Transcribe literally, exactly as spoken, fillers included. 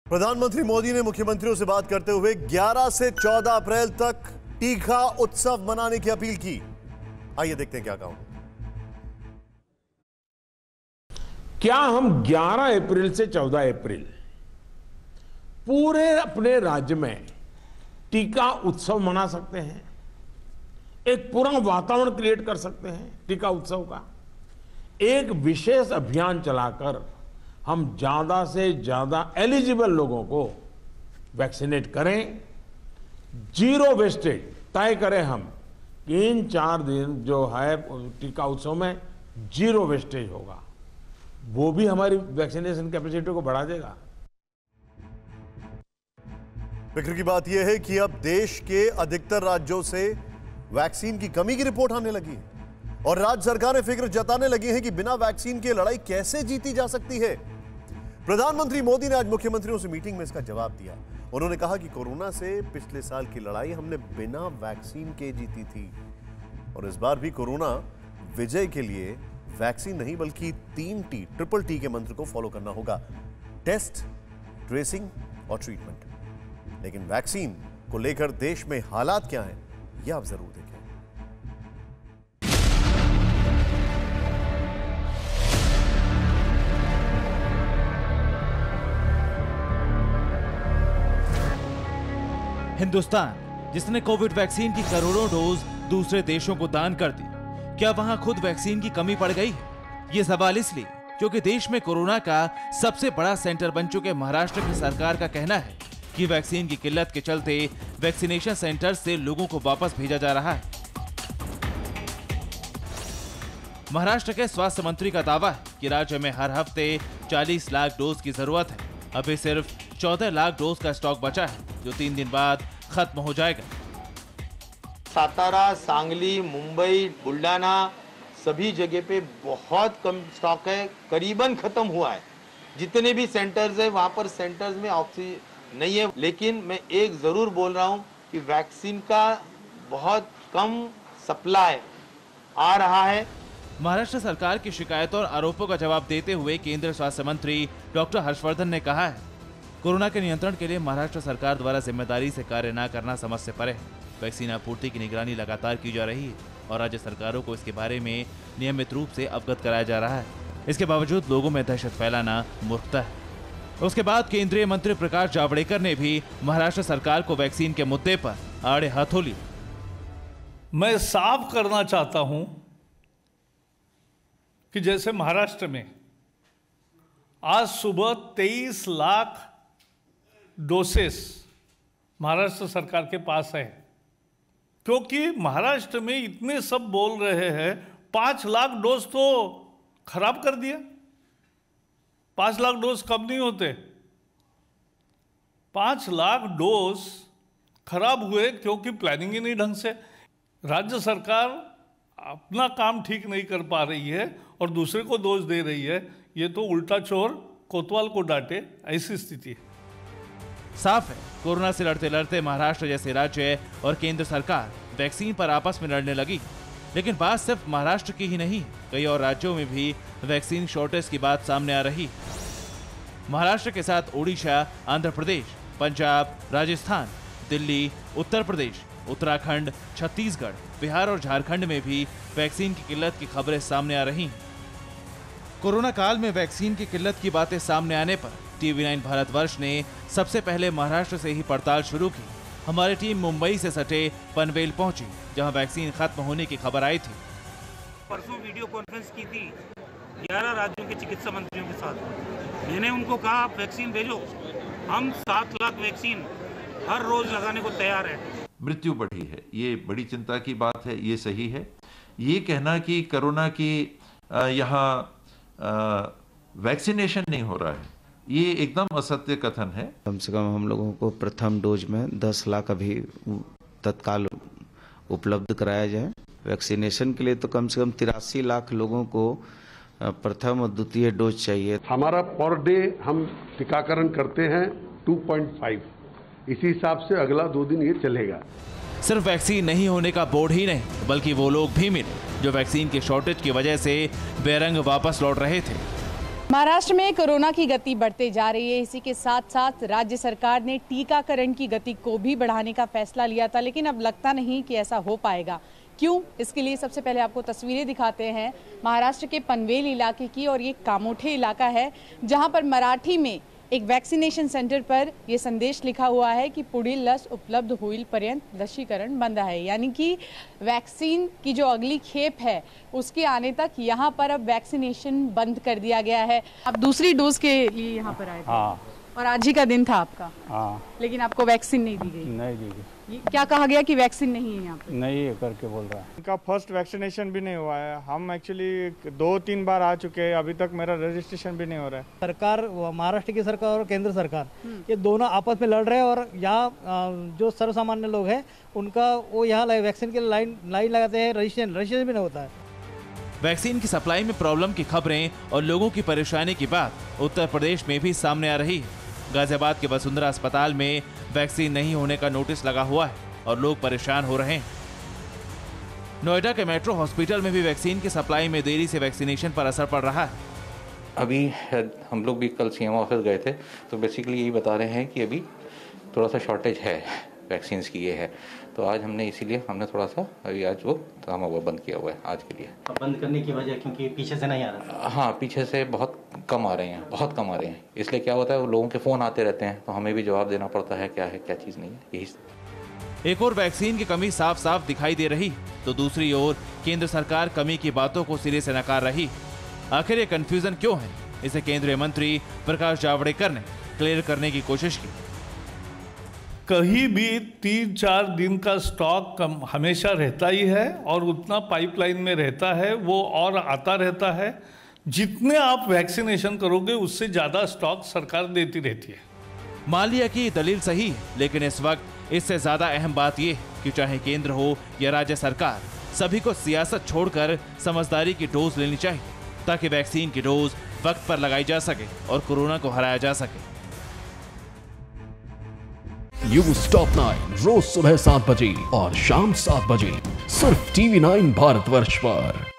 प्रधानमंत्री मोदी ने मुख्यमंत्रियों से बात करते हुए ग्यारह से चौदह अप्रैल तक टीका उत्सव मनाने की अपील की। आइए देखते हैं क्या कहा। क्या हम ग्यारह अप्रैल से चौदह अप्रैल पूरे अपने राज्य में टीका उत्सव मना सकते हैं? एक पूरा वातावरण क्रिएट कर सकते हैं टीका उत्सव का। एक विशेष अभियान चलाकर हम ज्यादा से ज्यादा एलिजिबल लोगों को वैक्सीनेट करें, जीरो वेस्टेज तय करें हम कि इन चार दिन जो है टीका उत्सव में जीरो वेस्टेज होगा। वो भी हमारी वैक्सीनेशन कैपेसिटी को बढ़ा देगा। फिक्र की बात यह है कि अब देश के अधिकतर राज्यों से वैक्सीन की कमी की रिपोर्ट आने लगी है और राज्य सरकारें फिक्र जताने लगी हैं कि बिना वैक्सीन के लड़ाई कैसे जीती जा सकती है। प्रधानमंत्री मोदी ने आज मुख्यमंत्रियों से मीटिंग में इसका जवाब दिया। उन्होंने कहा कि कोरोना से पिछले साल की लड़ाई हमने बिना वैक्सीन के जीती थी और इस बार भी कोरोना विजय के लिए वैक्सीन नहीं बल्कि तीन टी ट्रिपल टी के मंत्र को फॉलो करना होगा। टेस्ट, ट्रेसिंग और ट्रीटमेंट। लेकिन वैक्सीन को लेकर देश में हालात क्या हैं, यह आप जरूर देखें। हिंदुस्तान जिसने कोविड वैक्सीन की करोड़ों डोज दूसरे देशों को दान कर दी, क्या वहां खुद वैक्सीन की कमी पड़ गई है? ये सवाल इसलिए क्योंकि देश में कोरोना का सबसे बड़ा सेंटर बन चुके महाराष्ट्र की सरकार का कहना है कि वैक्सीन की किल्लत के चलते वैक्सीनेशन सेंटर से लोगों को वापस भेजा जा रहा है। महाराष्ट्र के स्वास्थ्य मंत्री का दावा है कि राज्य में हर हफ्ते चालीस लाख डोज की जरूरत है। अभी सिर्फ चौदह लाख डोज का स्टॉक बचा है जो तीन दिन बाद खत्म हो जाएगा। सातारा, सांगली, मुंबई, बुल्डाना सभी जगह पे बहुत कम स्टॉक है, करीबन खत्म हुआ है। जितने भी सेंटर्स है वहां पर सेंटर्स में ऑक्सीजन नहीं है। लेकिन मैं एक जरूर बोल रहा हूं कि वैक्सीन का बहुत कम सप्लाई आ रहा है। महाराष्ट्र सरकार की शिकायतों और आरोपों का जवाब देते हुए केंद्रीय स्वास्थ्य मंत्री डॉक्टर हर्षवर्धन ने कहा है, कोरोना के नियंत्रण के लिए महाराष्ट्र सरकार द्वारा जिम्मेदारी से कार्य न करना समझ से परे है। वैक्सीन आपूर्ति की निगरानी लगातार की जा रही है और राज्य सरकारों को इसके बारे में नियमित रूप से अवगत कराया जा रहा है। इसके बावजूद लोगों में दहशत फैलाना मूर्खता है। उसके बाद केंद्रीय मंत्री प्रकाश जावड़ेकर ने भी महाराष्ट्र सरकार को वैक्सीन के मुद्दे पर आड़े हाथों लिया। मैं साफ करना चाहता हूं कि जैसे महाराष्ट्र में आज सुबह तेईस लाख डोसेस महाराष्ट्र सरकार के पास है, क्योंकि महाराष्ट्र में इतने सब बोल रहे हैं पांच लाख डोज तो खराब कर दिया। पांच लाख डोज कब नहीं होते, पांच लाख डोज खराब हुए क्योंकि प्लानिंग ही नहीं ढंग से। राज्य सरकार अपना काम ठीक नहीं कर पा रही है और दूसरे को दोष दे रही है। ये तो उल्टा चोर कोतवाल को डांटे ऐसी स्थिति है। साफ है, कोरोना से लड़ते लड़ते महाराष्ट्र जैसे राज्य और केंद्र सरकार वैक्सीन पर आपस में लड़ने लगी। लेकिन बात सिर्फ महाराष्ट्र की ही नहीं, कई और राज्यों में भी वैक्सीन शॉर्टेज की बात सामने आ रही है। महाराष्ट्र के साथ ओडिशा, आंध्र प्रदेश, पंजाब, राजस्थान, दिल्ली, उत्तर प्रदेश, उत्तराखंड, छत्तीसगढ़, बिहार और झारखंड में भी वैक्सीन की किल्लत की खबरें सामने आ रही हैं। कोरोना काल में वैक्सीन की किल्लत की बातें सामने आने पर टीवी नाइन भारतवर्ष ने सबसे पहले महाराष्ट्र से ही पड़ताल शुरू की। हमारी टीम मुंबई से सटे पनवेल पहुंची, जहां वैक्सीन खत्म होने की खबर आई थी। परसों वीडियो कॉन्फ्रेंस की थी ग्यारह राज्यों के चिकित्सा मंत्रियों के साथ। मैंने उनको कहा आप वैक्सीन भेजो, हम सात लाख वैक्सीन हर रोज लगाने को तैयार है। मृत्यु बढ़ी है, ये बड़ी चिंता की बात है, ये सही है। ये कहना कि कोरोना की यहाँ वैक्सीनेशन नहीं हो रहा है, ये एकदम असत्य कथन है। कम से कम हम लोगों को प्रथम डोज में दस लाख अभी तत्काल उपलब्ध कराया जाए। वैक्सीनेशन के लिए तो कम से कम तिरासी लाख लोगों को प्रथम और द्वितीय डोज चाहिए। हमारा पर डे हम टीकाकरण करते हैं टू पॉइंट फाइव, इसी हिसाब से अगला दो दिन ये चलेगा। सिर्फ वैक्सीन नहीं होने का बोर्ड ही नहीं, बल्कि वो लोग भी मिले जो वैक्सीन के शॉर्टेज की वजह से बेरंग वापस लौट रहे थे। महाराष्ट्र में कोरोना की गति बढ़ते जा रही है। इसी के साथ साथ राज्य सरकार ने टीकाकरण की गति को भी बढ़ाने का फैसला लिया था, लेकिन अब लगता नहीं कि ऐसा हो पाएगा। क्यों? इसके लिए सबसे पहले आपको तस्वीरें दिखाते हैं महाराष्ट्र के पनवेल इलाके की, और ये कामोठे इलाका है जहां पर मराठी में एक वैक्सीनेशन सेंटर पर यह संदेश लिखा हुआ है कि पुढील लस उपलब्ध होईपर्यंत लसीकरण बंद है, यानी कि वैक्सीन की जो अगली खेप है उसके आने तक यहाँ पर अब वैक्सीनेशन बंद कर दिया गया है। आप दूसरी डोज के लिए यहाँ पर आए थे। हाँ। और आज ही का दिन था आपका। हाँ। लेकिन आपको वैक्सीन नहीं दी गई? नहीं दी गई। क्या कहा गया कि वैक्सीन नहीं है यहाँ पे? नहीं है करके बोल रहा है। इनका फर्स्ट वैक्सीनेशन भी नहीं हुआ है। हम एक्चुअली दो तीन बार आ चुके हैं, अभी तक मेरा रजिस्ट्रेशन भी नहीं हो रहा है। सरकार, महाराष्ट्र की सरकार और केंद्र सरकार, ये दोनों आपस में लड़ रहे हैं, और यहाँ जो सर्वसामान्य लोग हैं उनका वो यहाँ वैक्सीन के लाइन लाइन लगाते हैं, रजिस्ट्रेशन रजिस्ट्रेशन भी नहीं होता है। वैक्सीन की सप्लाई में प्रॉब्लम की खबरें और लोगों की परेशानी की बात उत्तर प्रदेश में भी सामने आ रही है। गाजियाबाद के वसुंधरा अस्पताल में वैक्सीन नहीं होने का नोटिस लगा हुआ है और लोग परेशान हो रहे हैं। नोएडा के मेट्रो हॉस्पिटल में भी वैक्सीन की सप्लाई में देरी से वैक्सीनेशन पर असर पड़ रहा है। अभी हम लोग भी कल सीएम ऑफिस गए थे, तो बेसिकली यही बता रहे हैं कि अभी थोड़ा सा शॉर्टेज है वैक्सीन की, ये है। तो आज हमने इसीलिए हमने थोड़ा सा अभी आज वो काम हुआ बंद किया हुआ है आज के लिए। बंद करने की वजह क्योंकि पीछे से नहीं आ रहा? हाँ, पीछे से बहुत कम आ रहे हैं, बहुत कम आ रहे हैं। इसलिए क्या होता है, वो लोगों के फ़ोन आते रहते हैं, तो हमें भी जवाब देना पड़ता है क्या है क्या चीज़ नहीं है। यही एक और वैक्सीन की कमी साफ साफ दिखाई दे रही, तो दूसरी ओर केंद्र सरकार कमी की बातों को सिरे से नकार रही। आखिर ये कंफ्यूजन क्यों है, इसे केंद्रीय मंत्री प्रकाश जावड़ेकर ने क्लियर करने की कोशिश की। कहीं भी तीन चार दिन का स्टॉक कम हमेशा रहता ही है, और उतना पाइपलाइन में रहता है, वो और आता रहता है। जितने आप वैक्सीनेशन करोगे उससे ज़्यादा स्टॉक सरकार देती रहती है। मालिया की दलील सही है, लेकिन इस वक्त इससे ज्यादा अहम बात यह कि चाहे केंद्र हो या राज्य सरकार, सभी को सियासत छोड़कर समझदारी की डोज लेनी चाहिए, ताकि वैक्सीन की डोज वक्त पर लगाई जा सके और कोरोना को हराया जा सके। न्यूज टॉप नाइन रोज सुबह सात बजे और शाम सात बजे सिर्फ टीवी नाइन भारतवर्ष पर।